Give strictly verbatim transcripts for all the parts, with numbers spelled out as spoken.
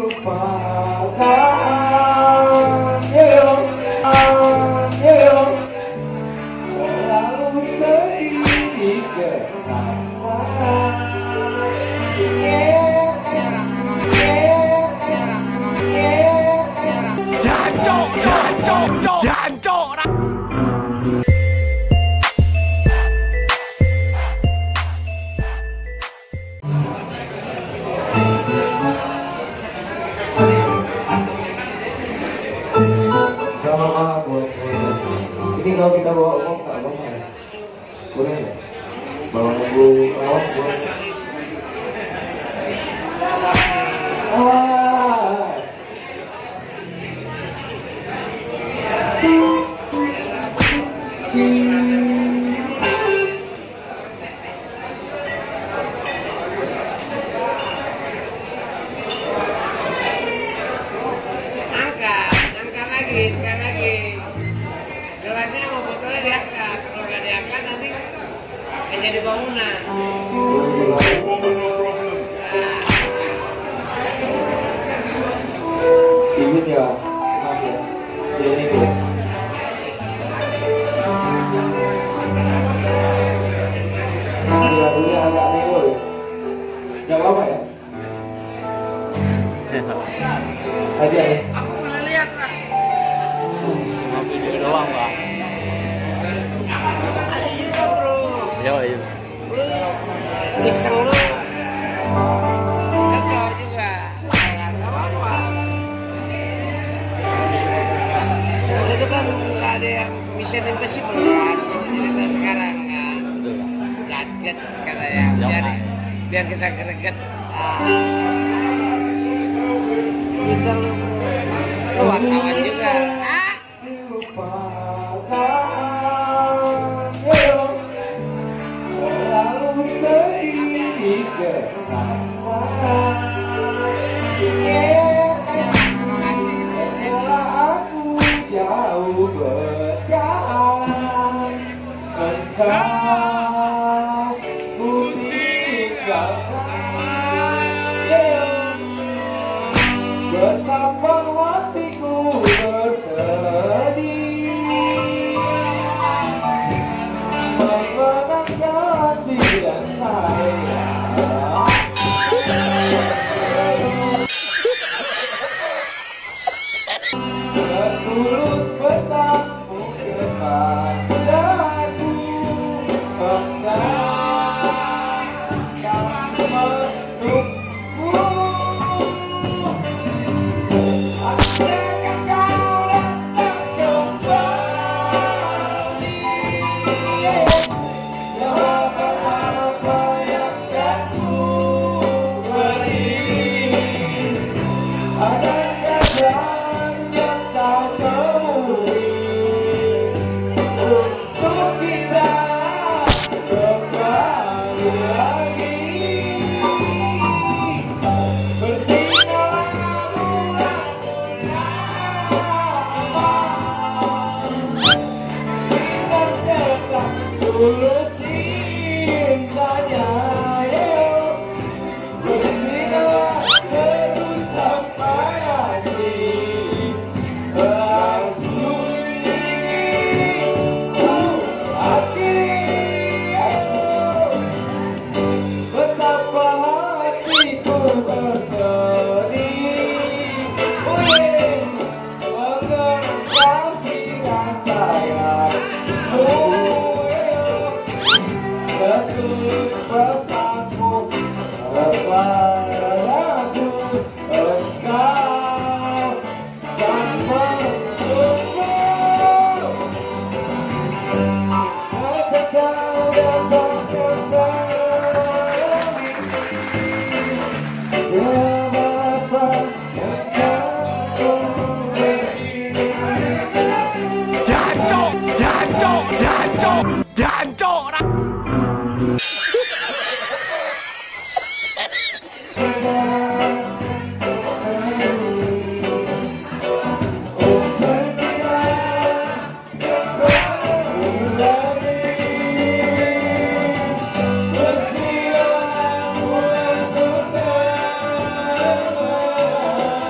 Ini kalau kita bawa uang nggak apa-apa ya? Boleh nggak? Bawa nunggu lewat boleh? Angkat, angkat lagi, angkat lagi. Gelasnya mau botolnya diangkat, kalau nggak diangkat nanti akan jadi bangunan. Izin ya, maaf ya. Ini deh. Lagunya agak neo ya. Gak apa-apa ya? Aja ya. Aku boleh lihat lah. Video doang pak. Masih juga bro. Iya iya. Lu iseng lu. Cocok juga. Nggak apa-apa. Semua itu kan nggak ada yang mission impossible kan. Kalau cerita sekarang kan. Gadget katanya. Biar, biar kita greget. Ah. Pintar lu bro. Lu wartawan juga. Ah. Jauh berjalan, engkau ku tinggalkan. Betapa hatiku bersedih mengenang kasih dan sayang. Setulus pesanmu kepadaku, engkau tak menunggu. Akhirnya kau datang kembali. Jawaban apa yang akan ku beri? Adakah jalan yang kau temui untuk kita kembali lagi? Bersinarlah bulan kita serta tulus cintanya. Bersinarlah terus sampai hati aku ini akhirnya betapa hatiku bersedih. Mengenang kasih dan sayang. Setulus pesanmu kepadaku, engkau tak menunggu. Apakah kau datang kembali? Jawaban yang kau beri. Jancok, jancok, jancok, jancok. Bersinar bulan purnama.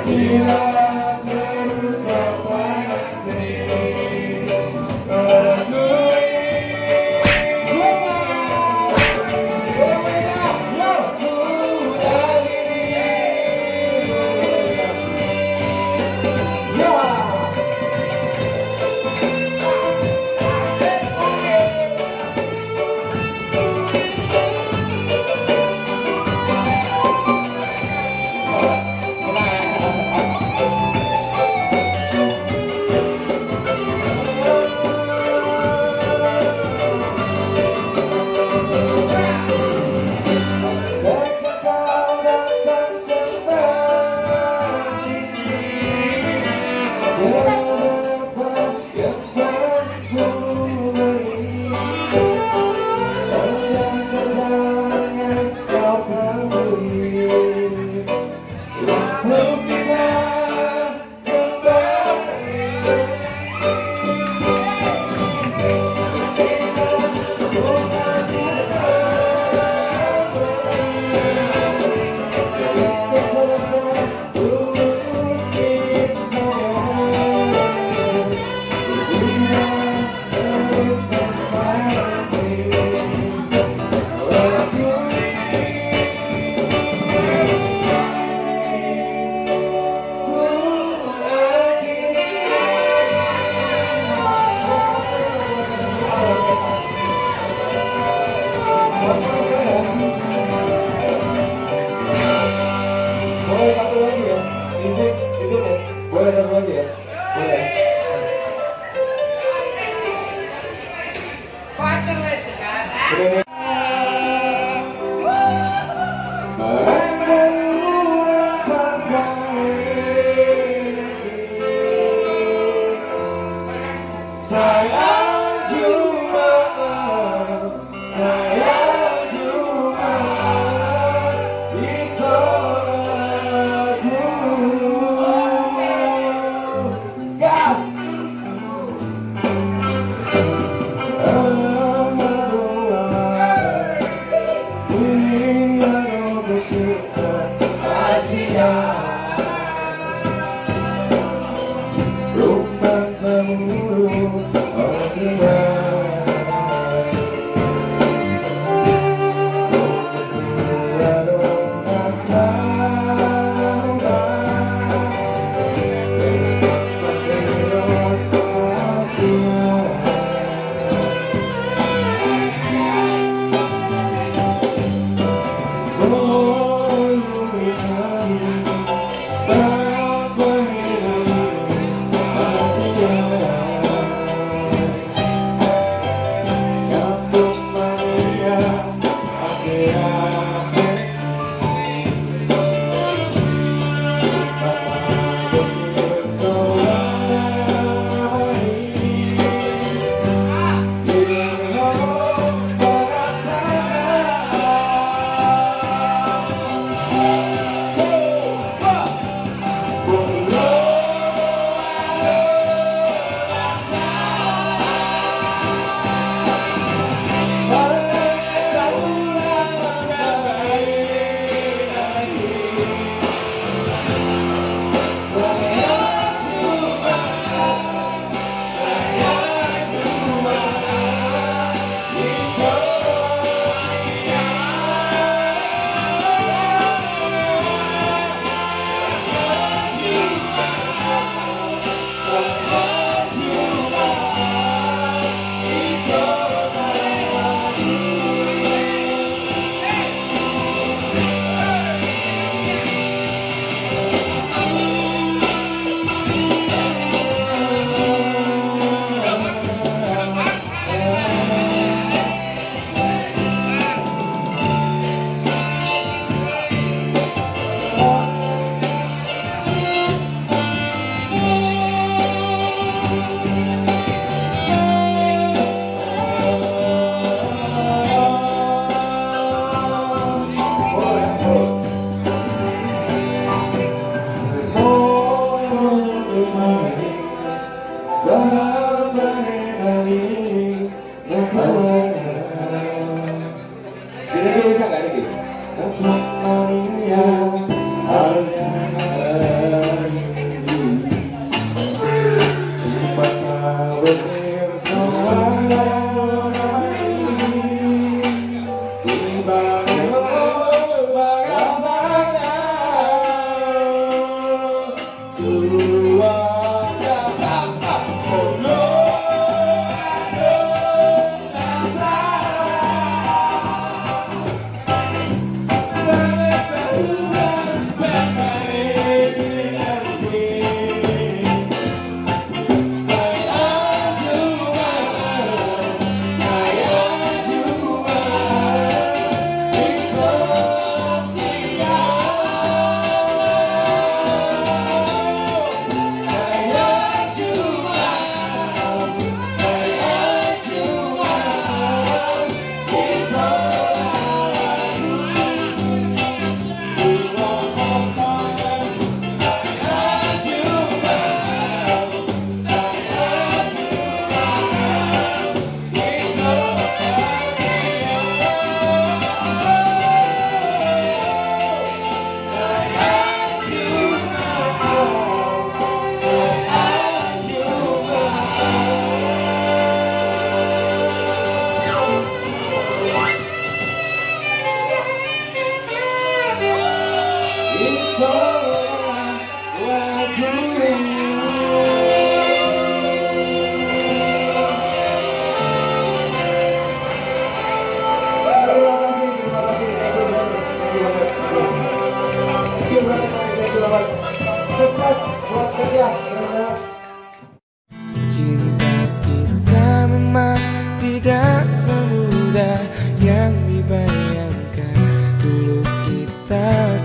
Gas!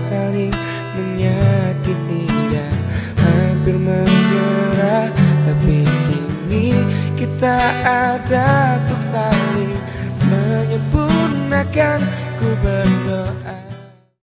saling menyakiti dan hampir menyerah. Tapi kini kita ada untuk saling menyempurnakan. Ku berdoa